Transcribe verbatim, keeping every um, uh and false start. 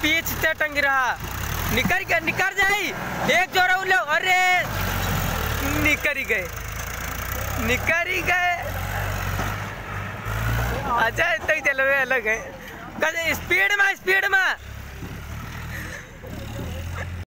पीछ से टंग रहा। निकल गए, निकल जाई एक जोड़ा उन लोग। अरे निकल ही गए, निकल ही गए। अच्छा तो चलो अलग है, स्पीड में स्पीड में